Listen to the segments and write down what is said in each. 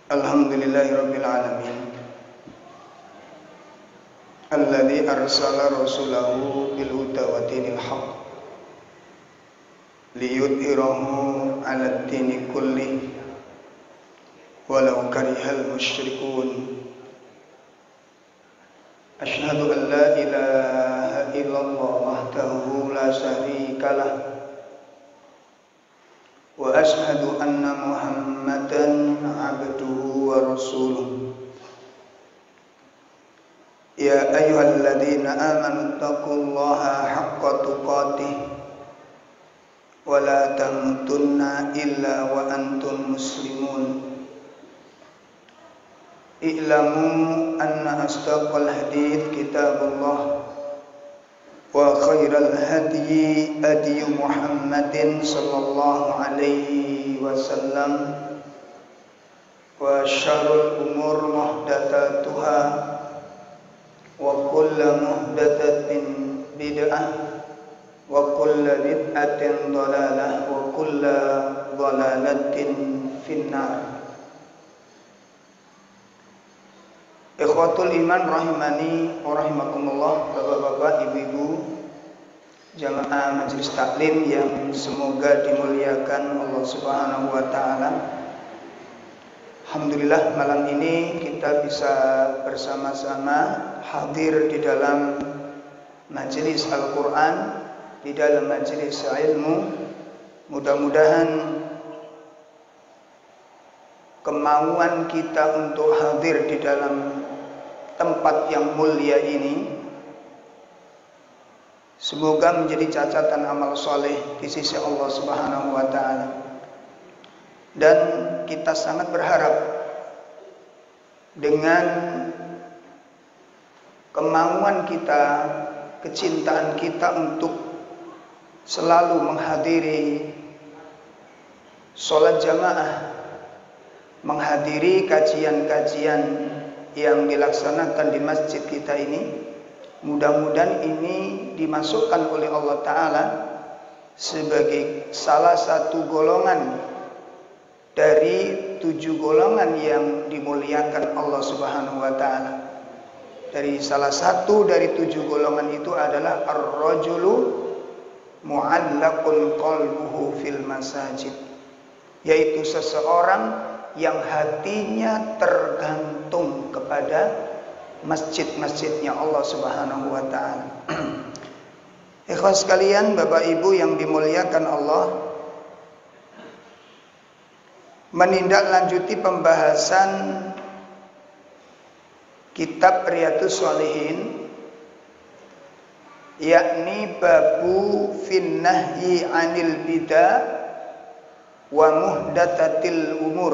Alhamdulillahirabbil alamin. Alladzi arsala rasulahu bil huda wa dinil haqq liyudhhirahu 'alad dini kullih walau karihal musyrikun. Asyhadu an la ilaha illallah wahdahu la syarikalah wa asyhadu anna Muhammadan 'abduhu wa rasuluh. Ya ayyuhalladzina amanu taqullaha haqqa tuqatih wa la tamutunna illa wa antum muslimun. I'lamu anna asdaqal hadits kitabullah wa khairal hadyi hadyu Muhammadin sallallahu alaihi wasallam wa syarrul umur muhdatsatuha wa kullu muhdatsatin bid'ah wa kullu bid'atin dhalalah wa kullu dhalalatin finnar. Ikhwatul iman rahimani wa rahimakumullah, bapak-bapak, ibu-ibu, jamaah majelis taklim yang semoga dimuliakan Allah Subhanahu wa taala. Alhamdulillah malam ini kita bisa bersama-sama hadir di dalam majelis Al-Qur'an, di dalam majelis ilmu. Mudah-mudahan kemauan kita untuk hadir di dalam tempat yang mulia ini semoga menjadi catatan amal soleh di sisi Allah Subhanahu wa taala. Dan kita sangat berharap dengan kemauan kita, kecintaan kita untuk selalu menghadiri sholat jamaah, menghadiri kajian-kajian yang dilaksanakan di masjid kita ini, mudah-mudahan ini dimasukkan oleh Allah Ta'ala sebagai salah satu golongan dari 7 golongan yang dimuliakan Allah Subhanahu wa Ta'ala. Dari salah satu dari 7 golongan itu adalah ar-rajulu mu'allaqun qalbuhu fil masajid, yaitu seseorang yang hatinya tergantung kepada masjid-masjidnya Allah Subhanahu wa taala. Ikhwas sekalian, Bapak Ibu yang dimuliakan Allah, menindaklanjuti pembahasan kitab Riyadhus Shalihin, yakni babu fin nahyi 'anil bidah wa muhdatsatil umur.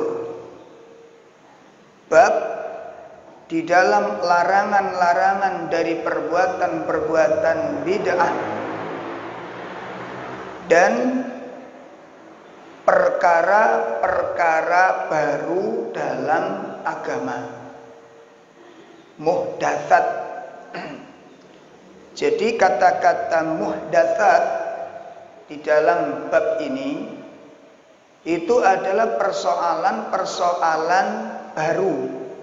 Bab di dalam larangan-larangan dari perbuatan-perbuatan bid'ah dan perkara-perkara baru dalam agama. Muhdatsat. Jadi kata-kata muhdatsat di dalam bab ini itu adalah persoalan-persoalan baru.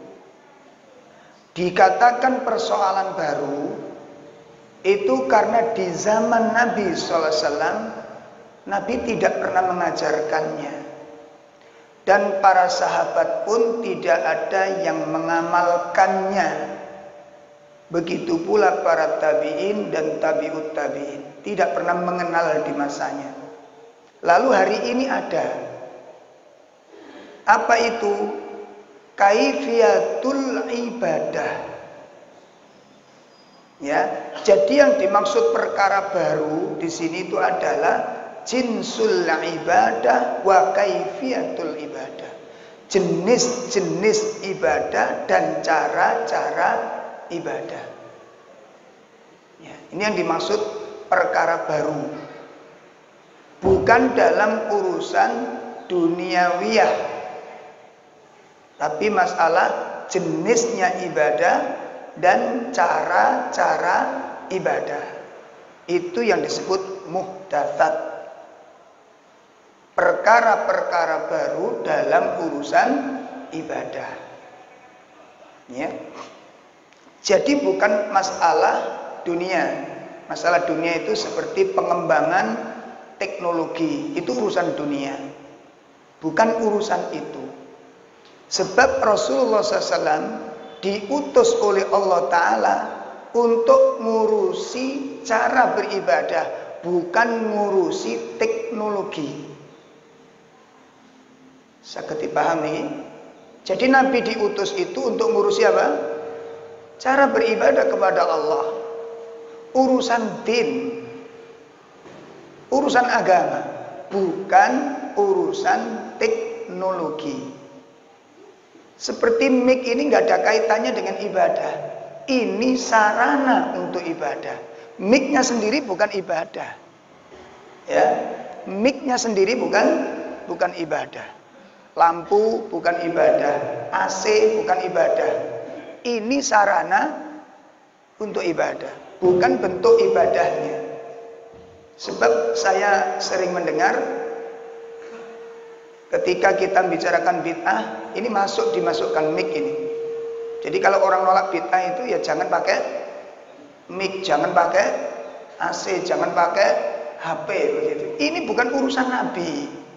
Dikatakan persoalan baru itu karena di zaman Nabi SAW, Nabi tidak pernah mengajarkannya, dan para sahabat pun tidak ada yang mengamalkannya. Begitu pula para tabi'in dan tabi'ut tabi'in tidak pernah mengenal di masanya. Lalu hari ini ada. Apa itu? Kaifiyatul ibadah. Ya, jadi yang dimaksud perkara baru di sini itu adalah jinsul ibadah wa kaifiyatul ibadah. Jenis-jenis ibadah dan cara-cara ibadah. Ya, ini yang dimaksud perkara baru. Bukan dalam urusan duniawiyah, tapi masalah jenisnya ibadah dan cara-cara ibadah. Itu yang disebut muhdatsat. Perkara-perkara baru dalam urusan ibadah. Ya. Jadi bukan masalah dunia. Masalah dunia itu seperti pengembangan teknologi, itu urusan dunia. Bukan urusan itu. Sebab Rasulullah SAW diutus oleh Allah Ta'ala untuk ngurusi cara beribadah, bukan ngurusi teknologi. Saged dipahami? Jadi Nabi diutus itu untuk ngurusi apa? Cara beribadah kepada Allah. Urusan din, urusan agama, bukan urusan teknologi. Seperti mic ini nggak ada kaitannya dengan ibadah. Ini sarana untuk ibadah. Mic-nya sendiri bukan ibadah. Ya, mic-nya sendiri bukan ibadah. Lampu bukan ibadah, AC bukan ibadah. Ini sarana untuk ibadah, bukan bentuk ibadahnya. Sebab saya sering mendengar ketika kita bicarakan bid'ah, ini dimasukkan mic ini. Jadi kalau orang nolak bid'ah itu ya jangan pakai mic, jangan pakai AC, jangan pakai HP begitu. Ini bukan urusan Nabi.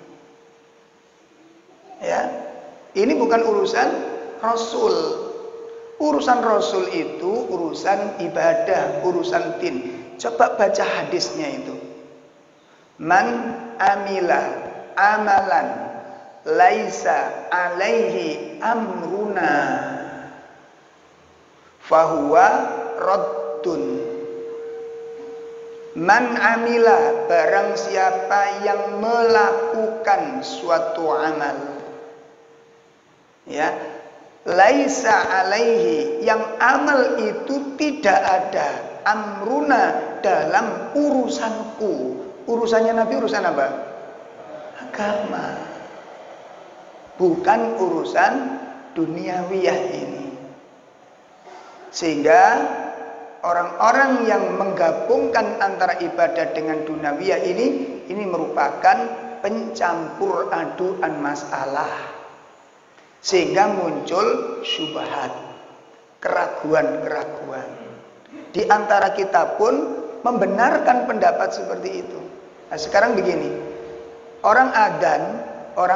Ya. Ini bukan urusan Rasul. Urusan Rasul itu urusan ibadah, urusan din. Coba baca hadisnya itu. Man amila amalan laisa alaihi amruna fahuwa raddun. Man amila, barang siapa yang melakukan suatu amal, ya, laisa alaihi, yang amal itu tidak ada amruna dalam urusanku. Urusannya Nabi urusan apa? Agama, bukan urusan duniawiyah ini. Sehingga orang-orang yang menggabungkan antara ibadah dengan duniawiyah ini merupakan pencampur aduan masalah. Sehingga muncul syubhat, keraguan-keraguan. Di antara kita pun membenarkan pendapat seperti itu. Nah, sekarang begini, orang adzan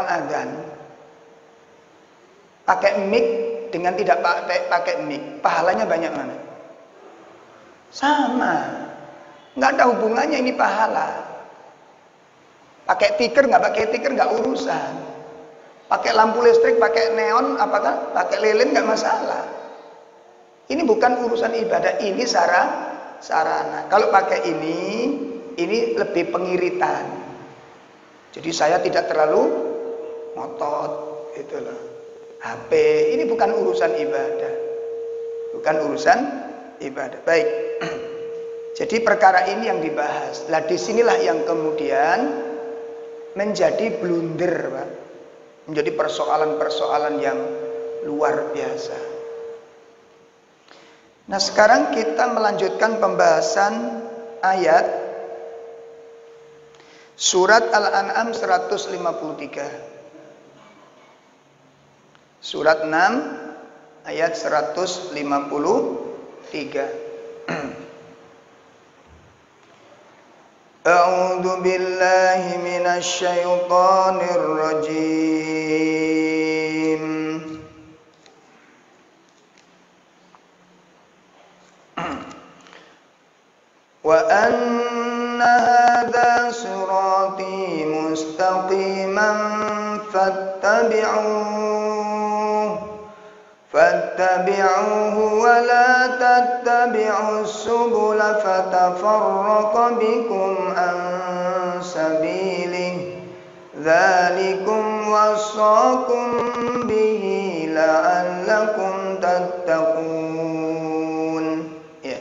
pakai mic dengan tidak pakai mic, pahalanya banyak mana? Sama, nggak ada hubungannya ini pahala. Pakai tikar nggak pakai tikar nggak urusan. Pakai lampu listrik, pakai neon, apakah pakai lilin nggak masalah. Ini bukan urusan ibadah, ini sarana. Kalau pakai ini lebih pengiritan. Jadi saya tidak terlalu ngotot, gitu loh. HP ini bukan urusan ibadah, bukan urusan ibadah. Baik. Jadi perkara ini yang dibahas. Lah disinilah yang kemudian menjadi blunder, Pak. Menjadi persoalan-persoalan yang luar biasa. Nah, sekarang kita melanjutkan pembahasan ayat surat Al-An'am 153. Surat 6 ayat 153. A'udzu billahi minasy syaithanir rajim. Wa anna hadza sirati mustaqiman fattabi'uhu wa la tattabi'us subula fatafarraqa bikum an sabilihi dzalikum wassaqum bihi la'allakum tattaqun. Ya.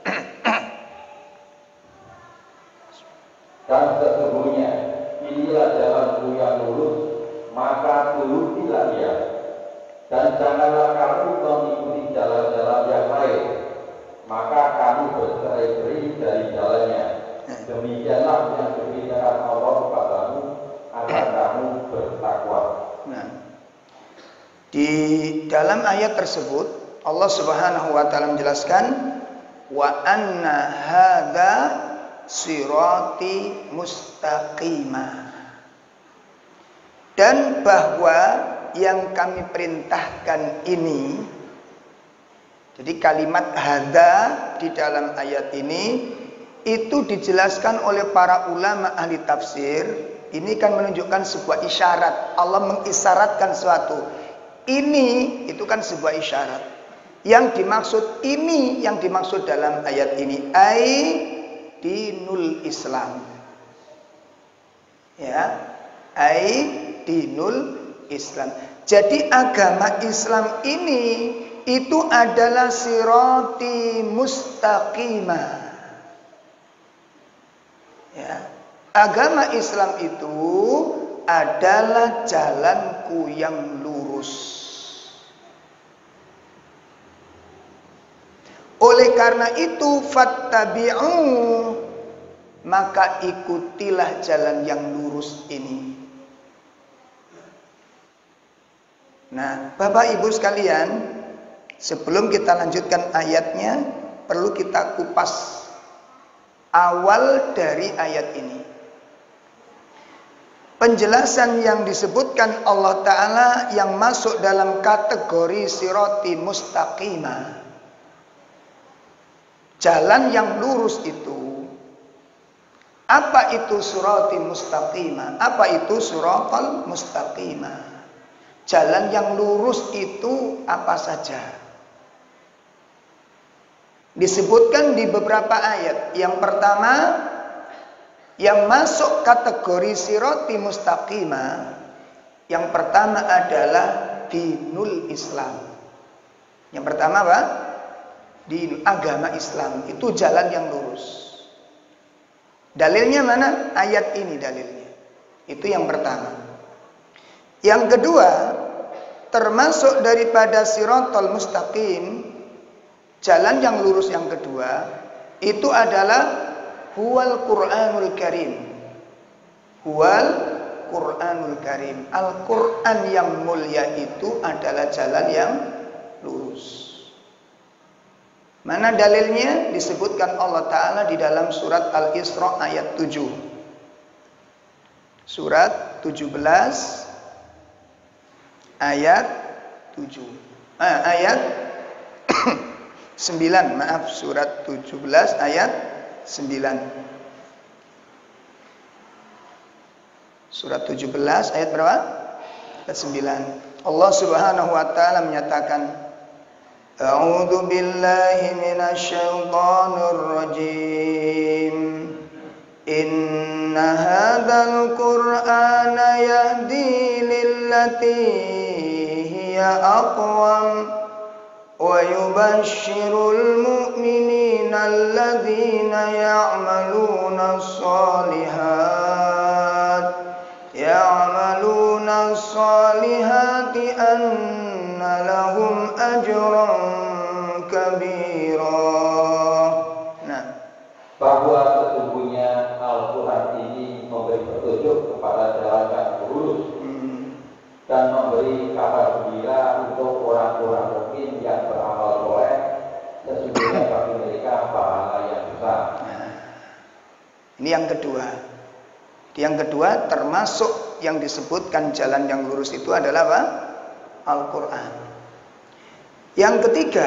Dan sesungguhnya inilah jalanku yang lurus, maka turutilah dia. Dan janganlah kamu mengikuti jalan-jalan yang lain, maka kamu bercerai-berai dari jalannya. Demikianlah yang diberikan Allah kepadamu agar kamu bertakwa. Nah, Di dalam ayat tersebut Allah Subhanahu wa taala menjelaskan wa anna hadza sirati mustaqimah. Dan bahwa yang kami perintahkan ini, jadi kalimat hadza di dalam ayat ini itu dijelaskan oleh para ulama ahli tafsir. Ini kan menunjukkan sebuah isyarat. Allah mengisyaratkan suatu. Ini itu kan sebuah isyarat. Yang dimaksud ini, yang dimaksud dalam ayat ini ai dinul Islam. Ya, ai dinul Islam. Jadi agama Islam ini itu adalah sirati mustaqimah. Ya. Agama Islam itu adalah jalanku yang lurus. Oleh karena itu fattabi'u, maka ikutilah jalan yang lurus ini. Nah, Bapak Ibu sekalian, sebelum kita lanjutkan ayatnya, perlu kita kupas awal dari ayat ini. Penjelasan yang disebutkan Allah Ta'ala yang masuk dalam kategori sirati mustaqimah, jalan yang lurus itu. Apa itu sirati mustaqimah? Apa itu siratal mustaqimah? Jalan yang lurus itu apa saja? Disebutkan di beberapa ayat. Yang pertama, yang masuk kategori sirati mustaqimah, yang pertama adalah dinul Islam. Yang pertama apa? Din, agama Islam. Itu jalan yang lurus. Dalilnya mana? Ayat ini dalilnya. Itu yang pertama. Yang kedua, termasuk daripada siratal mustaqim, jalan yang lurus yang kedua, itu adalah huwal Qur'anul Karim. Huwal Qur'anul Karim. Al-Quran yang mulia itu adalah jalan yang lurus. Mana dalilnya? Disebutkan Allah Ta'ala di dalam surat Al-Isra ayat 7. Surat 17 ayat 7. Ayat 9, maaf, surat 17 ayat 9. Surat 17 ayat berapa? Ayat 9. Allah Subhanahu wa taala menyatakan, A'udzu billahi minasy syaithanir rajim. Inna hadzal Qur'ana yahdi lillati hiya aqwam wa yubashshirul mu'minina alladzina ya'maluna as-salihati anna lahum ajran kabira. Nah, bahwa sesungguhnya Al-Quran ini memberi petunjuk kepada jalan yang lurus dan memberi kabar gembira untuk orang-orang mukmin yang beramal soleh. Sesungguhnya bagi mereka pahala yang besar. Nah, ini yang kedua. Yang kedua, termasuk yang disebutkan jalan yang lurus itu adalah apa? Al-Quran. Yang ketiga,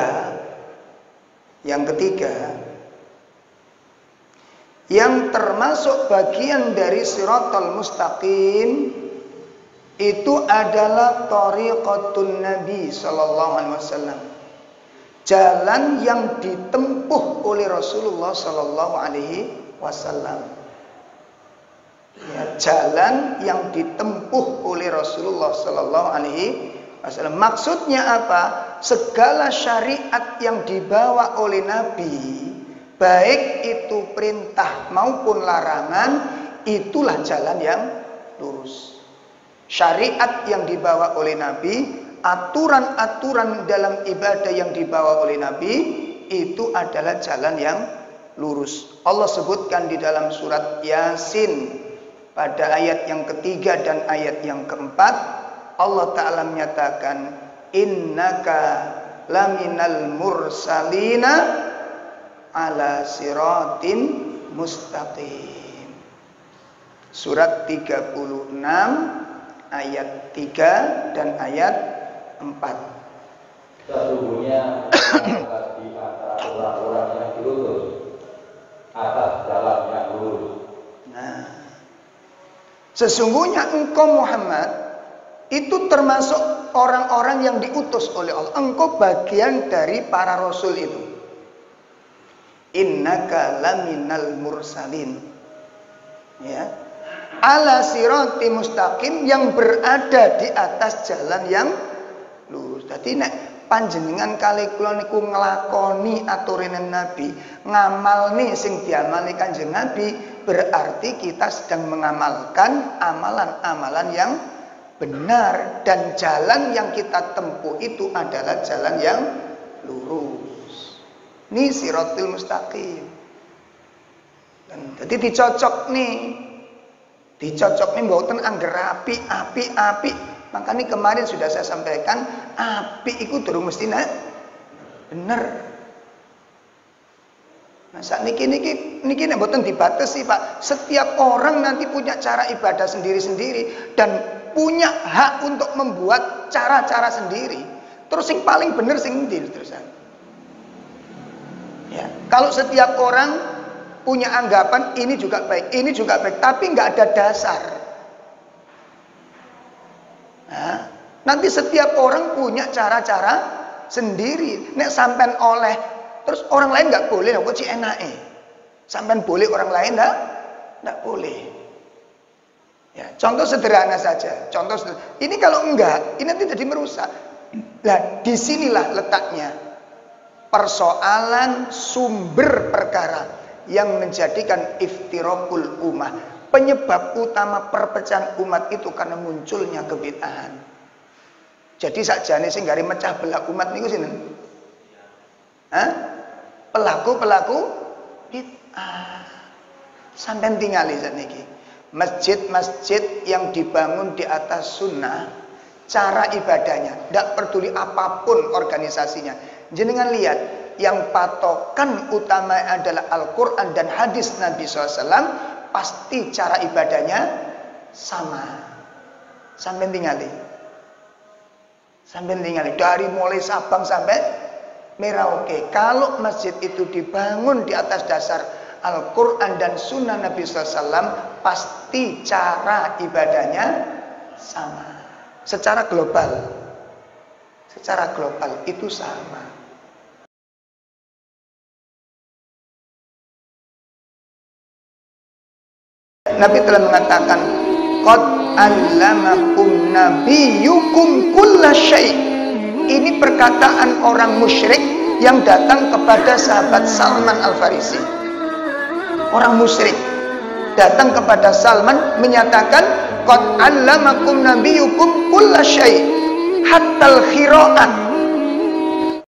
yang termasuk bagian dari siratal mustaqim itu adalah thariqatun Nabi sallallahu alaihi wasallam. Jalan yang ditempuh oleh Rasulullah sallallahu alaihi wasallam. Ya, jalan yang ditempuh oleh Rasulullah sallallahu alaihi wasallam. Maksudnya apa? Segala syariat yang dibawa oleh Nabi, baik itu perintah maupun larangan, itulah jalan yang lurus. Syariat yang dibawa oleh Nabi, aturan-aturan dalam ibadah yang dibawa oleh Nabi, itu adalah jalan yang lurus. Allah sebutkan di dalam surat Yasin pada ayat yang ketiga dan ayat yang keempat, Allah Ta'ala menyatakan, innaka laminal mursalina ala siratin mustaqim. Surat 36 ayat 3 dan ayat 4. Sesungguhnya di antara orang-orang yang diutus atas jalan yang lurus. Nah, sesungguhnya engkau Muhammad itu termasuk orang-orang yang diutus oleh Allah. Engkau bagian dari para rasul itu. Innaka laminal mursalin. Ya. Ala sirati mustaqim, yang berada di atas jalan yang lurus. Dadi nek panjenengan kali kula niku nglakoni aturane Nabi, ngamalni sing diamali Kanjeng Nabi, berarti kita sedang mengamalkan amalan-amalan yang benar, dan jalan yang kita tempuh itu adalah jalan yang lurus. Ini siratul mustaqim. Dan jadi dicocok nih mboten angger api. Makanya kemarin sudah saya sampaikan, api itu durung mesti bener. Nah, saat niki nek mboten dibatasi, Pak. Setiap orang nanti punya cara ibadah sendiri-sendiri dan punya hak untuk membuat cara-cara sendiri. Terus yang paling bener sing ndi terusan? Ya, kalau setiap orang punya anggapan ini juga baik, tapi nggak ada dasar. Nah, nanti setiap orang punya cara-cara sendiri. Nek sampean oleh, terus orang lain nggak boleh, kok cik enake. Sampean boleh, orang lain nggak boleh. Ya, contoh sederhana saja. Ini kalau enggak, ini nanti jadi merusak. Nah, disinilah letaknya persoalan sumber perkara yang menjadikan iftiraqul ummah. Penyebab utama perpecahan umat itu karena munculnya kebid'ahan. Jadi sakjane sing gari mecah belah umat niku sinten? Pelaku bid'ah. Sampeyan tingali sakniki. Masjid-masjid yang dibangun di atas sunnah, cara ibadahnya, tidak peduli apapun organisasinya. Jenengan lihat, yang patokan utama adalah Al-Quran dan hadis Nabi SAW, pasti cara ibadahnya sama. Sampai tinggali dari mulai Sabang sampai Merauke. Kalau masjid itu dibangun di atas dasar Al-Quran dan Sunnah Nabi SAW, pasti cara ibadahnya sama. Secara global itu sama. Nabi telah mengatakan, qad allamakum nabiyyukum kullasyai'. Ini perkataan orang musyrik yang datang kepada sahabat Salman Al-Farisi. Orang musyrik datang kepada Salman menyatakan, qad allamakum nabiyyukum kullasyai' hatta al-khira'ah.